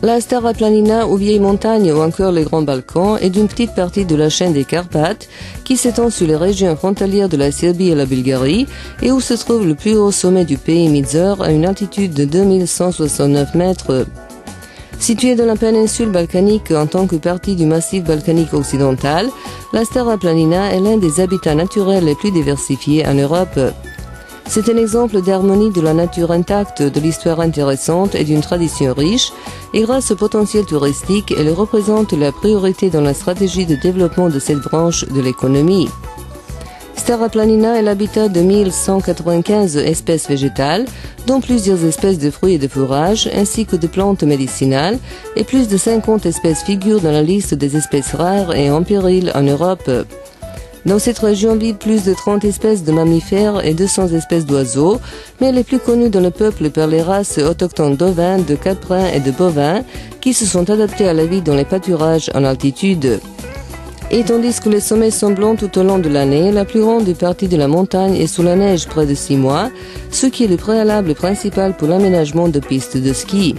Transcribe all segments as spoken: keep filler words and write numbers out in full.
La Stara Planina, ou vieille montagne ou encore les Grands Balkans, est une petite partie de la chaîne des Carpates qui s'étend sur les régions frontalières de la Serbie et la Bulgarie et où se trouve le plus haut sommet du pays, Mizar, à une altitude de deux mille cent soixante-neuf mètres. Située dans la péninsule balkanique en tant que partie du massif balkanique occidental, la Stara Planina est l'un des habitats naturels les plus diversifiés en Europe. C'est un exemple d'harmonie de la nature intacte, de l'histoire intéressante et d'une tradition riche, et grâce au potentiel touristique, elle représente la priorité dans la stratégie de développement de cette branche de l'économie. Stara Planina est l'habitat de mille cent quatre-vingt-quinze espèces végétales, dont plusieurs espèces de fruits et de fourrages, ainsi que de plantes médicinales, et plus de cinquante espèces figurent dans la liste des espèces rares et en péril en Europe. Dans cette région vivent plus de trente espèces de mammifères et deux cents espèces d'oiseaux, mais elle est plus connue dans le peuple par les races autochtones d'ovins, de caprins et de bovins qui se sont adaptés à la vie dans les pâturages en altitude. Et tandis que les sommets sont blancs tout au long de l'année, la plus grande partie de la montagne est sous la neige près de six mois, ce qui est le préalable principal pour l'aménagement de pistes de ski.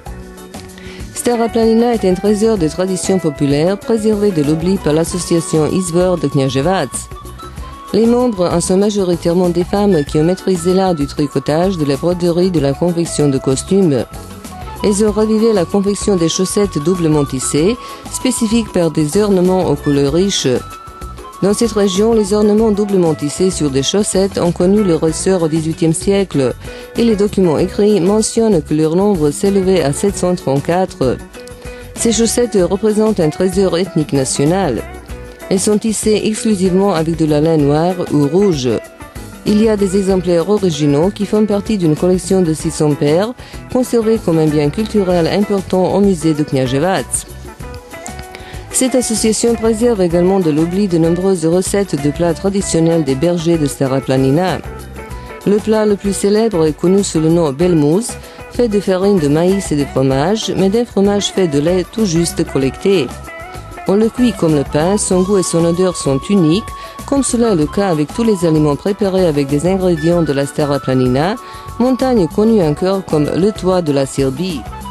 Stara Planina est un trésor de tradition populaire préservé de l'oubli par l'association Izvor de Knjaževac. Les membres en sont majoritairement des femmes qui ont maîtrisé l'art du tricotage, de la broderie, de la confection de costumes. Elles ont ravivé la confection des chaussettes doublement tissées, spécifiques par des ornements aux couleurs riches. Dans cette région, les ornements doublement tissés sur des chaussettes ont connu leur essor au dix-huitième siècle et les documents écrits mentionnent que leur nombre s'élevait à sept cent trente-quatre. Ces chaussettes représentent un trésor ethnique national. Elles sont tissées exclusivement avec de la laine noire ou rouge. Il y a des exemplaires originaux qui font partie d'une collection de six cents paires, conservés comme un bien culturel important au musée de Knjaževac. Cette association préserve également de l'oubli de nombreuses recettes de plats traditionnels des bergers de Stara Planina. Le plat le plus célèbre est connu sous le nom belmouz, fait de farine de maïs et de fromage, mais d'un fromage fait de lait tout juste collecté. On le cuit comme le pain, son goût et son odeur sont uniques, comme cela est le cas avec tous les aliments préparés avec des ingrédients de la Stara Planina, montagne connue encore comme le toit de la Serbie.